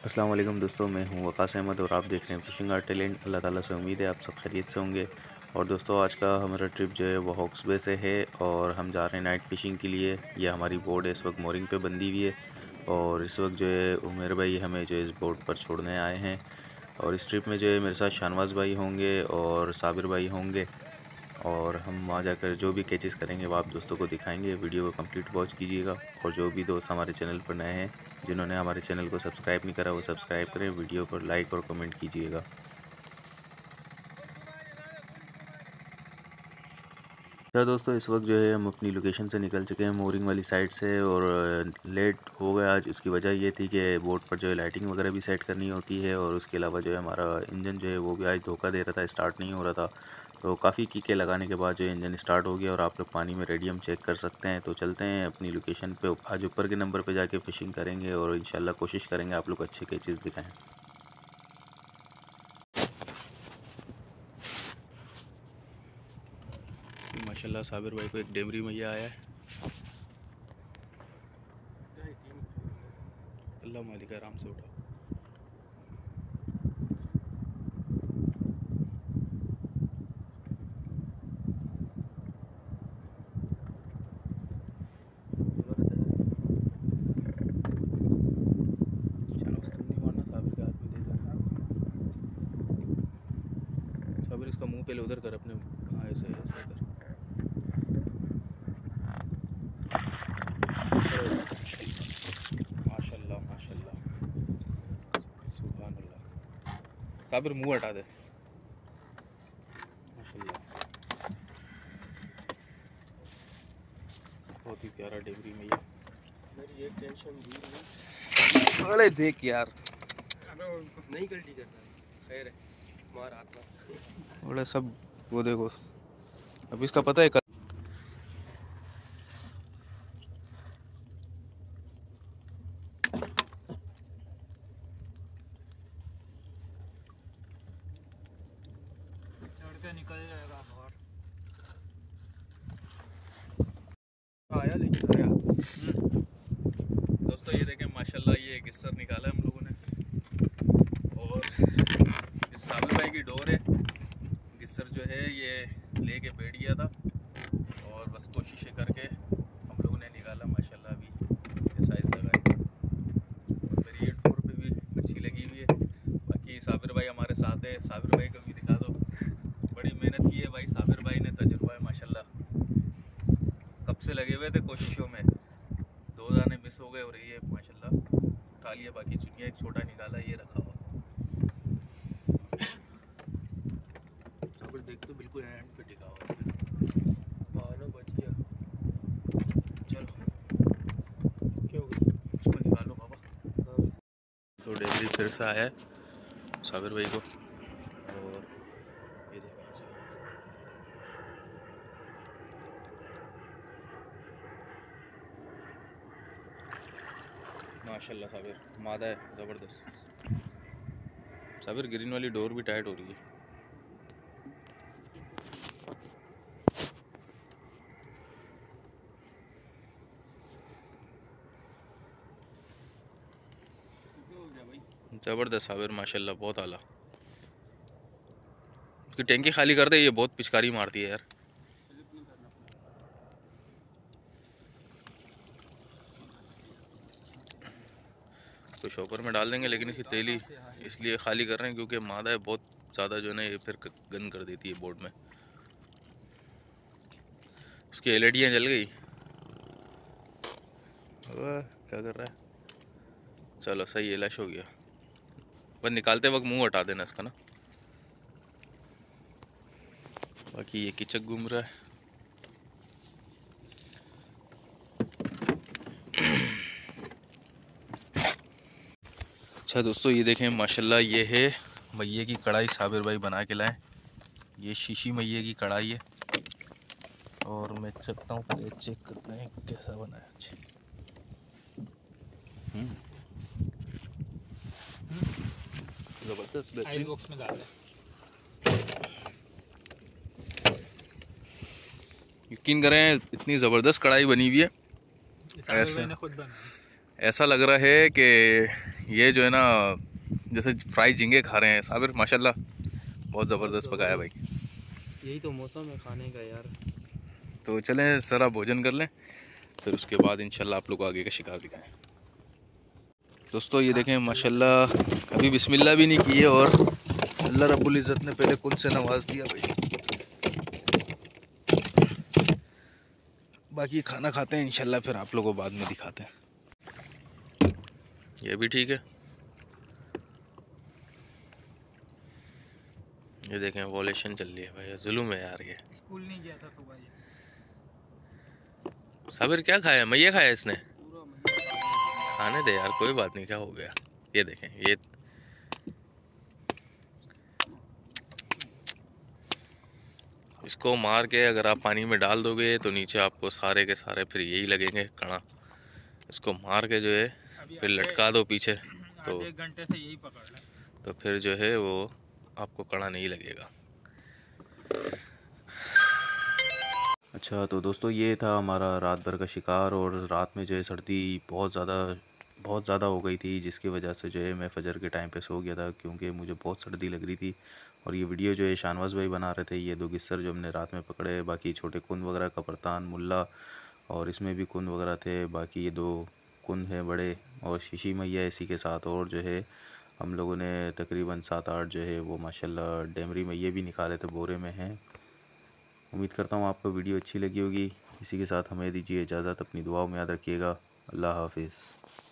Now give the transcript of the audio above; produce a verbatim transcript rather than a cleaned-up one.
अस्सलाम वालेकुम दोस्तों, मैं हूं वकास अहमद और आप देख रहे हैं फ़िशिंग आर्ट टैलेंट। अल्लाह ताला से उम्मीद है आप सब खैरियत से होंगे। और दोस्तों, आज का हमारा ट्रिप जो है वो हॉक्स बे से है और हम जा रहे हैं नाइट फ़िशिंग के लिए। ये हमारी बोट है, इस वक्त मोरिंग पे बंधी हुई है और इस वक्त जो है उमेर भाई हमें जो है इस बोट पर छोड़ने आए हैं। और इस ट्रिप में जो है मेरे साथ शाहनवाज़ भाई होंगे और साबिर भाई होंगे और हम वहाँ जाकर जो भी कैचेस करेंगे वो आप दोस्तों को दिखाएंगे। वीडियो को कंप्लीट वॉच कीजिएगा और जो भी दोस्त हमारे चैनल पर नए हैं, जिन्होंने हमारे चैनल को सब्सक्राइब नहीं करा वो सब्सक्राइब करें, वीडियो पर लाइक और कमेंट कीजिएगा। तो दोस्तों, इस वक्त जो है हम अपनी लोकेशन से निकल चुके हैं मोरिंग वाली साइड से और लेट हो गया आज। उसकी वजह ये थी कि बोट पर जो है लाइटिंग वगैरह भी सेट करनी होती है और उसके अलावा जो है हमारा इंजन जो है वो भी आज धोखा दे रहा था, स्टार्ट नहीं हो रहा था। तो काफ़ी कीके लगाने के बाद जो है इंजन स्टार्ट हो गया और आप लोग पानी में रेडियम चेक कर सकते हैं। तो चलते हैं अपनी लोकेशन पे, आज ऊपर के नंबर पे जाके फ़िशिंग करेंगे और इंशाल्लाह कोशिश करेंगे आप लोग अच्छे कैचेस दिखाएँ। माशाल्लाह साबिर भाई को एक डेमरी मैया आया है। अल्लाह मालिक, आराम से उठा। साबिर इसका मुंह पहले उधर कर अपने, हाँ ऐसे ऐसे कर। माशाल्लाह माशाल्लाह, सुभान अल्लाह। साबिर मुंह हटा दे। माशाल्लाह, बहुत ही प्यारा डेमरी में ये। मेरी एक टेंशन दूर नहीं। अरे देख यार, नहीं गलती करना, खैर है, मार हाथ मार। बड़ा सब वो देखो, अब इसका पता है। चढ़ के निकल जाएगा बाहर। आया लेकिन आया। दोस्तों ये देखें माशाल्लाह, ये गिस्सर निकाला है हम लोगों ने और इस साबिर भाई की डोर है। गिस्सर जो है ये लेके बैठ गया था और बस कोशिश करके हम लोगों ने निकाला। माशाल्लाह अभी ये साइज़ लगा है और मेरी ये डोर पे भी अच्छी लगी हुई है। बाकी साबिर भाई हमारे साथ है, साबिर भाई को भी दिखा दो। बड़ी मेहनत की है भाई, साबिर भाई ने तजुर्बा है माशाल्लाह। कब से लगे हुए थे कोशिशों में, दो दाने मिस हो गए और ये माशाल्लाह उठा लिया। बाकी चुनिया एक छोटा निकाला, ये रखा हुआ। साबिर देख तो बिल्कुल एंड पे टिका हुआ इसके। हाँ ना, बच गया। चलो क्या हो गया? इसको निकालो बाबा। हाँ, तो डेली फिर से आया है साबिर भाई को और ये देखिए माशाल्लाह साबिर मादा है ज़बरदस्त। साबिर ग्रीन वाली डोर भी टाइट हो रही है। ज़बरदस्त साबिर माशाल्लाह, बहुत आला। उसकी टैंकी खाली कर दे, ये बहुत पिचकारी मारती है यार। तो शॉपर में डाल देंगे लेकिन इसकी तेली इसलिए खाली कर रहे हैं क्योंकि मादा है बहुत ज़्यादा, जो है ना ये फिर गंद कर देती है बोर्ड में। उसकी एलईडियाँ जल गई। क्या कर रहा है? चलो सही है, लैश हो गया। बस निकालते वक्त मुंह हटा देना इसका ना। बाकी ये किचक घूम रहा है। अच्छा दोस्तों, ये देखें माशाल्लाह, ये है मैये की कढ़ाई साबिर भाई बना के लाए। ये शीशी मैये की कढ़ाई है और मैं चखता हूँ, पहले चेक करते हैं कैसा बना है। अच्छा, ज़बरदस्त बेहतरीन। बॉक्स में डाल दे। यकीन करें इतनी ज़बरदस्त कढ़ाई बनी हुई है, ऐसा खुद बनाया। ऐसा लग रहा है कि ये जो है ना जैसे फ्राई झींगे खा रहे हैं साबिर, माशाल्लाह बहुत ज़बरदस्त पकाया भाई। यही तो मौसम है खाने का यार। तो चलें ज़रा भोजन कर लें, फिर उसके बाद इंशाल्लाह आप लोग को आगे का शिकार दिखाएं। दोस्तों ये देखें माशाल्लाह अभी बिस्मिल्लाह भी नहीं किए और अल्लाह रब्बुल इज़्ज़त ने पहले कुन से नवाज दिया भाई। बाकी खाना खाते हैं इंशाल्लाह, फिर आप लोगों को बाद में दिखाते हैं। ये भी ठीक है। ये देखें वॉलेशन चल रही है भाई, जुल्म है यार। ये स्कूल नहीं गया था तो भाई। साबिर क्या खाया, मैया खाया इसने? खाने दे यार, कोई बात नहीं, क्या हो गया। ये देखें ये इसको मार के अगर आप पानी में डाल दोगे तो नीचे आपको सारे के सारे फिर यही लगेंगे कणा। इसको मार के जो है फिर लटका दो पीछे, तो एक घंटे से यही पकड़ ले, तो फिर जो है वो आपको कड़ा नहीं लगेगा। अच्छा तो दोस्तों ये था हमारा रात भर का शिकार, और रात में जो है सर्दी बहुत ज़्यादा बहुत ज़्यादा हो गई थी, जिसकी वजह से जो है मैं फजर के टाइम पे सो गया था, क्योंकि मुझे बहुत सर्दी लग रही थी। और ये वीडियो जो है शानवाज़ भाई बना रहे थे। ये दो गिस्सर जो हमने रात में पकड़े, बाकी छोटे कुन वगैरह कपरतान मुल्ला, और इसमें भी कुन वगैरह थे। बाकी ये दो कुन हैं बड़े, और शीशी मैया इसी के साथ, और जो है हम लोगों ने तकरीबन सात आठ जो है वो माशाल्लाह डेमरी मैये भी निकाले थे, बोरे में हैं। उम्मीद करता हूँ आपको वीडियो अच्छी लगी होगी। इसी के साथ हमें दीजिए इजाज़त, अपनी दुआओं में याद रखिएगा। अल्लाह हाफिज़।